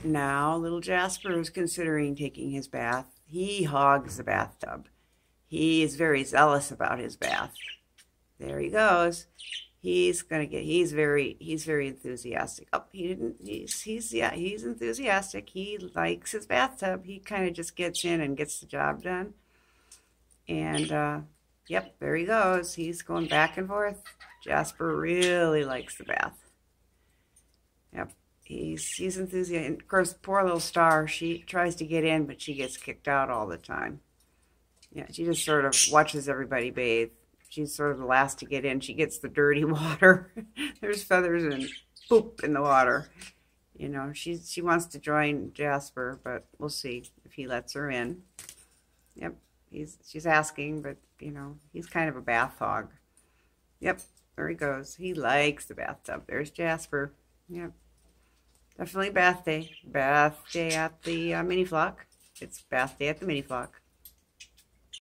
Now, little Jasper is considering taking his bath. He hogs the bathtub. He is very zealous about his bath. There he goes. He's very enthusiastic. Oh, he's enthusiastic. He likes his bathtub. He kind of just gets in and gets the job done. And yep, there he goes. He's going back and forth. Jasper really likes the bath. Yep, he's enthusiastic. And of course, poor little Star, she tries to get in, but she gets kicked out all the time. Yeah, she just sort of watches everybody bathe. She's sort of the last to get in. She gets the dirty water. There's feathers and poop in the water. You know, she wants to join Jasper, but we'll see if he lets her in. Yep, she's asking, but, you know, he's kind of a bath hog. Yep, there he goes. He likes the bathtub. There's Jasper. Yep, definitely bath day. Bath day at the mini flock. It's bath day at the mini flock.